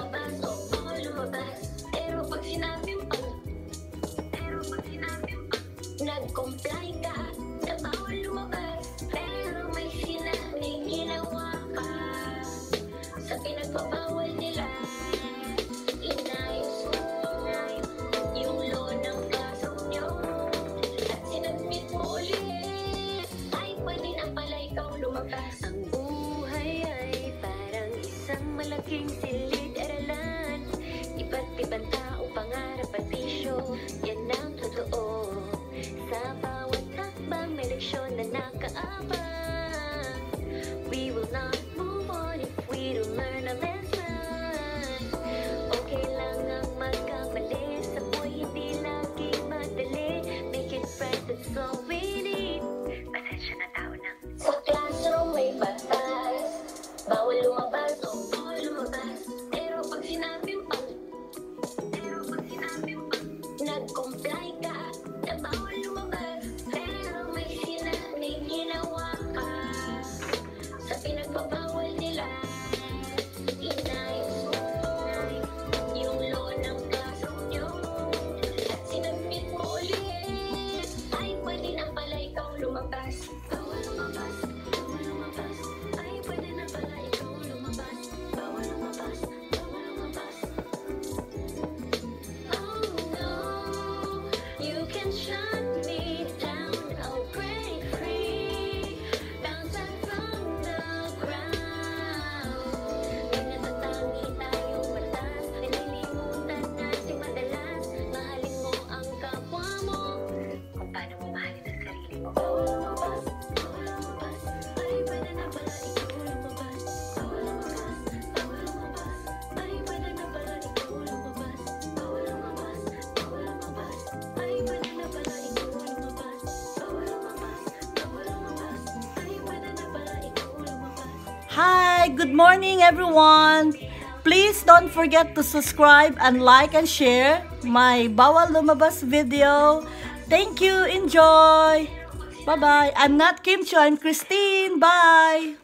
lumabas, oh, bawal lumabas. Pero pag sinabing nag-comply ka na bawal lumabas, pero may sinabing ginawa ka sa pinagbabawal nila. Inayos mo yung law ng kaso nyo at sinadmit mo ulit, ay pwede na pala ikaw lumabas. Ang buhay ay parang isang malaking silid-aralan, iba't ibang tao, pangarap at bisyo, yan ang totoo. Sa bawat hakbang may leksyon na nakaabang. We will not move on if we don't learn a lesson. Okay lang ang magkamali, sa buhay hindi lagi madali. Make it right, that's all we need. Pasensya na tao na. Sa classroom may batas, bawal lumabas, oh, bawal lumabas. Pero pag sinabing nag-comply ka na bawal lumabas, pero may sinabing ginawa ka sa pinagbabawal nila. Inayos mo yung law ng kaso nyo at sinabmit mo ulit, ay pwede na pala ikaw lumabas. Bawal lumabas, bawal lumabas, ay pwede na pala ikaw lumabas. Bawal lumabas, bawal lumabas. Oh no, you can shut me down, I'll break free, bounce back from the ground. May natatangi tayong batas, nalilimutan natin madalas. Mahalin mo ang kapwa mo kung paano mo mahalin ang sarili mo. Bawal lumabas, bawal lumabas, ay pwede na pala ikaw lumabas. Bawal lumabas, bawal lumabas, ay pwede na pala ikaw lumabas. Bawal lumabas, bawal lumabas, ay pwede na pala ikaw lumabas. Bawal lumabas, bawal lumabas, ay pwede na pala ikaw lumabas. Hi, good morning everyone. Please don't forget to subscribe and like and share my Bawal Lumabas video. Thank you. Enjoy. Bye-bye. I'm not Kim Cho, I'm Christine. Bye.